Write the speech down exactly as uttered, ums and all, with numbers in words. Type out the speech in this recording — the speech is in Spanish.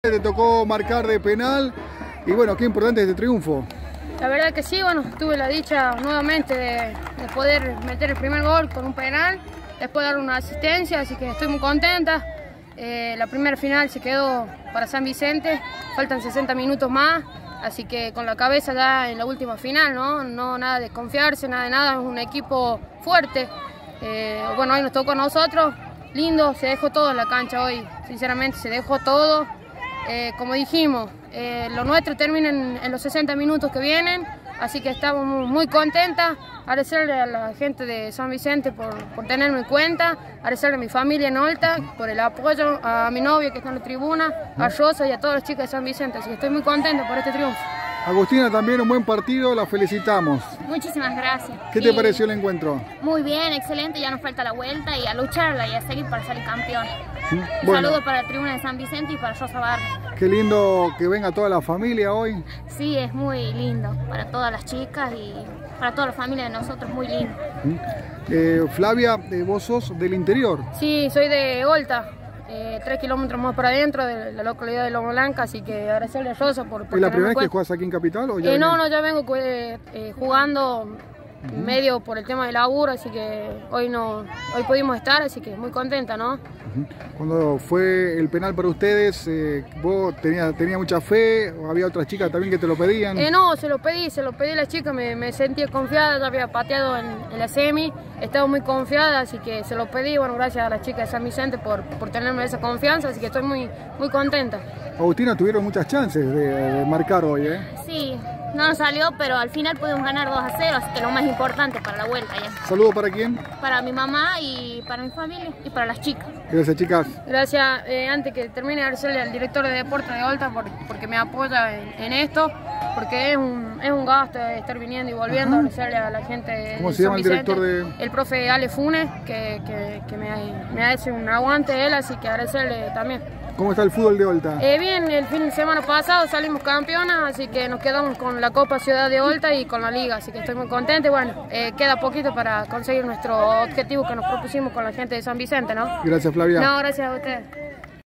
Te tocó marcar de penal y bueno, qué importante este triunfo. La verdad que sí, bueno, tuve la dicha nuevamente de, de poder meter el primer gol con un penal, después dar una asistencia, así que estoy muy contenta. Eh, la primera final se quedó para San Vicente, faltan sesenta minutos más, así que con la cabeza ya en la última final, ¿no? No nada de confiarse, nada de nada, es un equipo fuerte. Eh, bueno, hoy nos tocó a nosotros, lindo, se dejó todo en la cancha hoy, sinceramente se dejó todo. Eh, como dijimos, eh, lo nuestro termina en, en los sesenta minutos que vienen, así que estamos muy, muy contentas. Agradecerle a la gente de San Vicente por, por tenerme en cuenta, agradecerle a mi familia en Olta por el apoyo, a mi novia que está en la tribuna, a Rosa y a todas las chicas de San Vicente, así que estoy muy contenta por este triunfo. Agustina, también un buen partido, la felicitamos. Muchísimas gracias. ¿Qué te pareció el encuentro? Muy bien, excelente, ya nos falta la vuelta y a lucharla y a seguir para salir campeón. ¿Sí? Un Bueno, saludo para la tribuna de San Vicente y para Rosa Barra. qué lindo que venga toda la familia hoy. Sí, es muy lindo para todas las chicas y para toda la familia de nosotros, muy lindo. ¿Sí? Eh, Flavia, eh, vos sos del interior. Sí, soy de Olta, eh, tres kilómetros más para adentro de la localidad de Loma Blanca, así que agradecerle a Rosa por, por ¿Es la tenerme primera vez en que cuenta. jugás aquí en Capital? ¿O ya Eh, no, venís? no, ya vengo eh, eh, jugando medio por el tema del laburo, así que hoy no, hoy pudimos estar, así que muy contenta, ¿no? Cuando fue el penal para ustedes, eh, ¿vos tenías tenía mucha fe o había otras chicas también que te lo pedían? Eh, no, se lo pedí, se lo pedí a la chica, me, me sentía confiada, ya había pateado en, en la semi, estaba muy confiada, así que se lo pedí, bueno, gracias a la chica de San Vicente por, por tenerme esa confianza, así que estoy muy, muy contenta. Agustina, tuvieron muchas chances de, de marcar hoy, ¿eh? Sí, no nos salió, pero al final pudimos ganar dos a cero, así que lo más importante para la vuelta ya. ¿Saludo para quién? Para mi mamá y para mi familia y para las chicas. Gracias, chicas. Gracias, eh, antes que termine, agradecerle al director de deporte de Olta por, porque me apoya en, en esto, porque es un, es un gasto estar viniendo y volviendo, agradecerle a la gente de ¿Cómo de se llama San el director Vicente, de...? el profe Ale Funes, que, que, que me, me hace un aguante él, así que agradecerle también. ¿Cómo está el fútbol de Olta? Eh, bien, el fin de semana pasado salimos campeonas, así que nos quedamos con la Copa Ciudad de Olta y con la Liga, así que estoy muy contenta y bueno, eh, queda poquito para conseguir nuestro objetivo que nos propusimos con la gente de San Vicente, ¿no? Gracias, Flavia. No, gracias a ustedes.